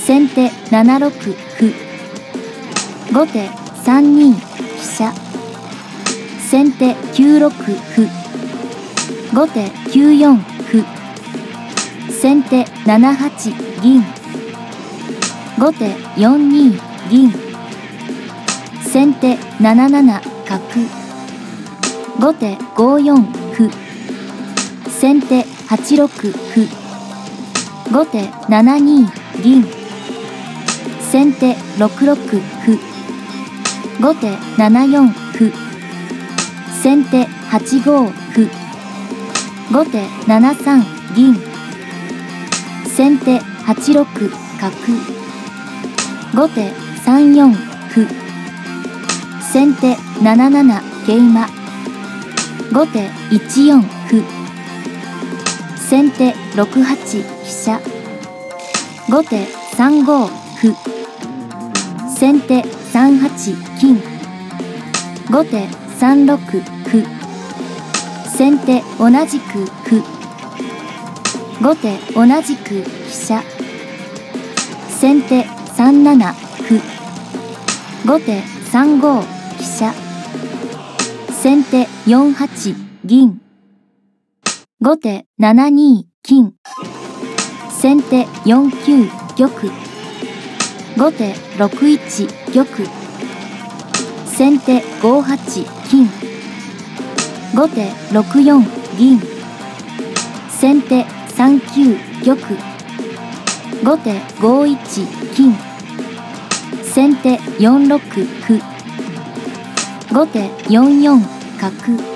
先手7六歩。後手3二飛車。先手9六歩。後手9四歩。先手7八銀。後手4二銀。先手7七角。後手5四歩。先手8六歩。後手7二銀。先手6六歩。後手7四歩。先手8五歩。後手7三銀。先手8六角。後手3四歩。先手7七桂馬。後手1四歩。先手6八飛車。後手3五歩。先手3八金。後手3六歩。先手同じく歩。後手同じく飛車。先手3七歩。後手3五飛車。先手4八銀。後手7二金。先手4九玉。後手6一玉。先手5八金。後手6四銀。先手3九玉。後手5一金。先手4六歩。後手4四角。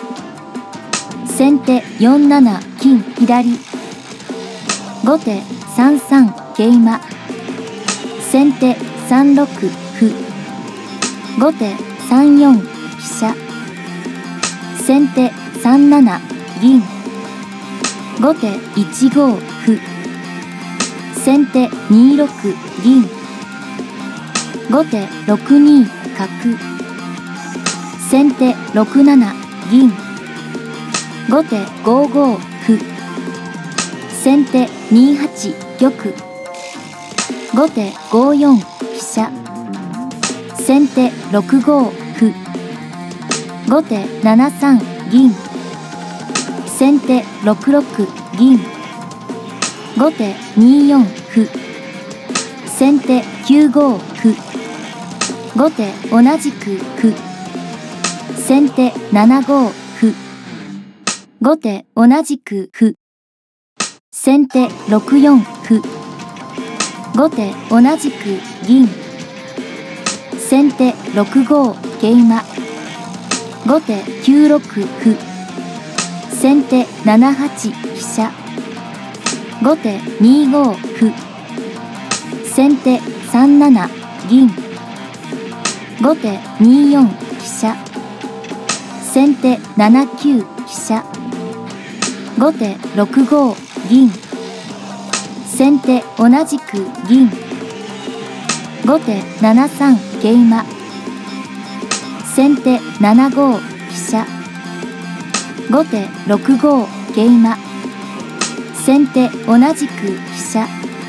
先手4七金左。後手3三桂馬。先手3六歩。後手3四飛車。先手3七銀。後手1五歩。先手2六銀。後手6二角。先手6七銀。後手5五歩。先手2八玉。後手5四飛車。先手6五歩。後手7三銀。先手6六銀。後手2四歩。先手9五歩。後手同じく歩。先手7五歩。後手同じく歩。先手6四歩。後手同じく銀。先手6五桂馬。後手9六歩。先手7八飛車。後手2五歩。先手3七銀。後手2四飛車。先手7九飛車。後手6五銀。先手同じく銀。後手7三桂馬。先手7五飛車。後手6五桂馬。先手同じく飛車。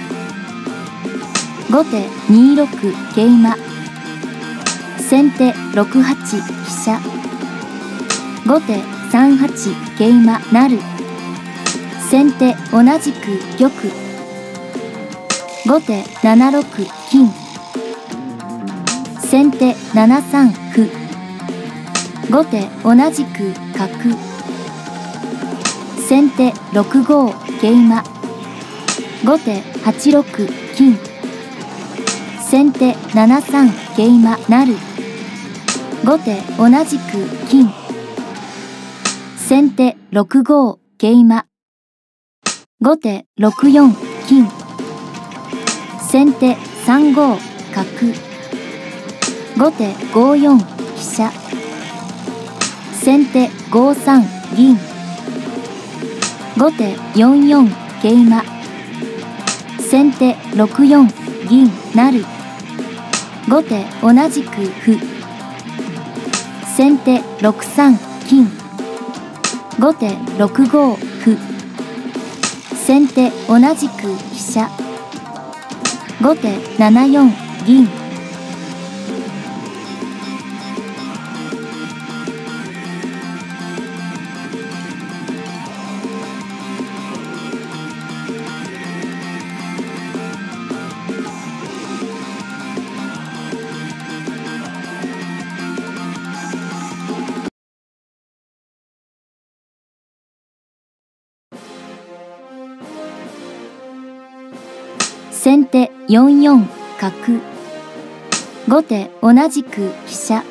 後手2六桂馬。先手6八飛車。後手3八桂馬成。先手同じく玉。後手7六金。先手7三歩。後手同じく角。先手6五桂馬。後手8六金。先手7三桂馬成。後手同じく金。先手6五桂馬。後手6四金。先手3五角。後手5四飛車。先手5三銀。後手4四桂馬。先手6四銀成。後手同じく歩。先手6三金。後手6五歩。先手同じく飛車。 後手7四銀。先手4四角。後手同じく飛車。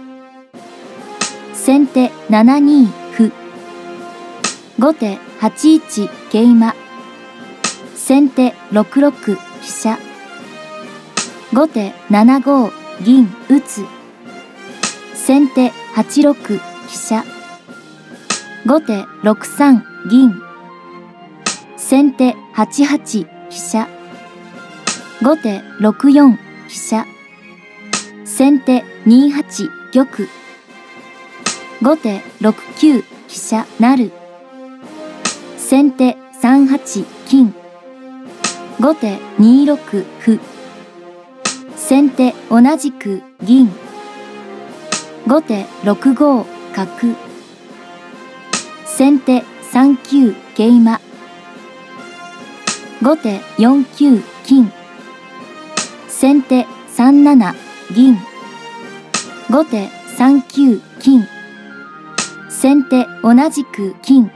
先手7二歩。後手8一桂馬。先手6六飛車。後手7五銀打つ。先手8六飛車。後手6三銀。先手8八飛車。後手6四飛車。先手2八玉。後手6九飛車成。先手3八金。後手2六歩。先手同じく銀。後手6五角。先手3九桂馬。後手4九金。先手3七銀。後手3九金。先手同じく金。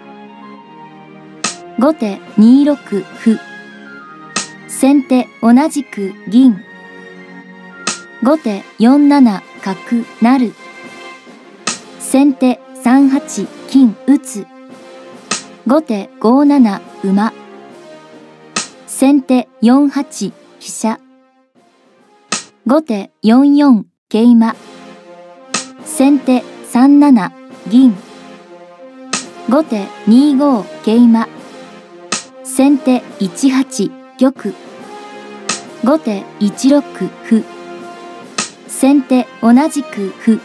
後手2六歩。先手同じく銀。後手4七角成。先手3八金打つ。後手5七馬。先手4八飛車。後手4四桂馬。先手3七銀。後手2五桂馬。先手1八玉。後手1六歩。先手同じく歩。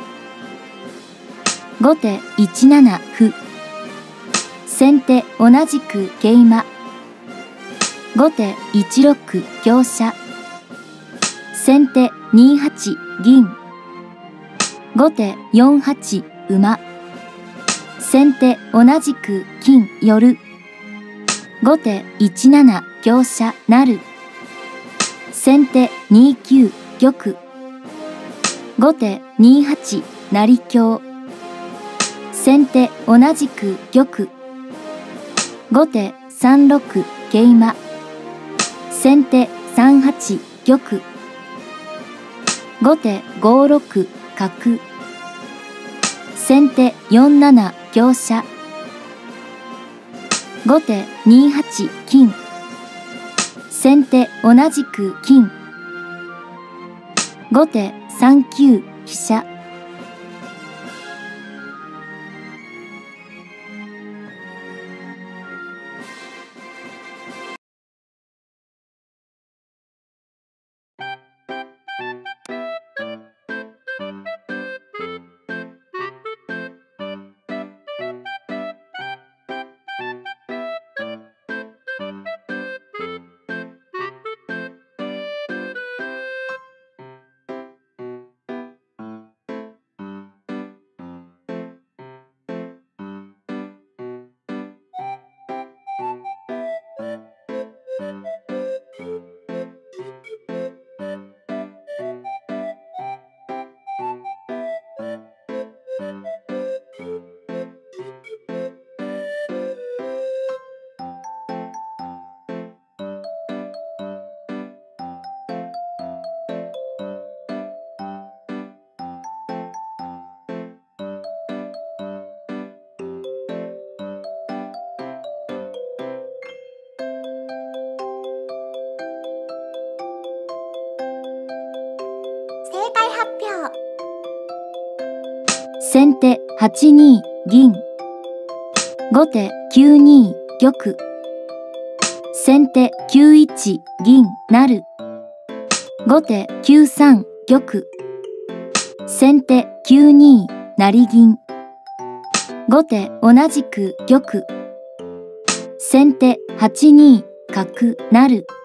後手1七歩。先手同じく桂馬。後手1六香車。先手2八銀。後手4八馬。先手同じく金寄る。後手1七香車成。先手2九玉。後手2八成香。先手同じく玉。後手3六桂馬。先手3八玉。後手5六角。先手4七香車。後手2八金。先手同じく金。後手3九飛車。先手8二銀。後手9二玉。先手9一銀成。後手9三玉。先手9二成銀。後手同じく玉。先手8二角成。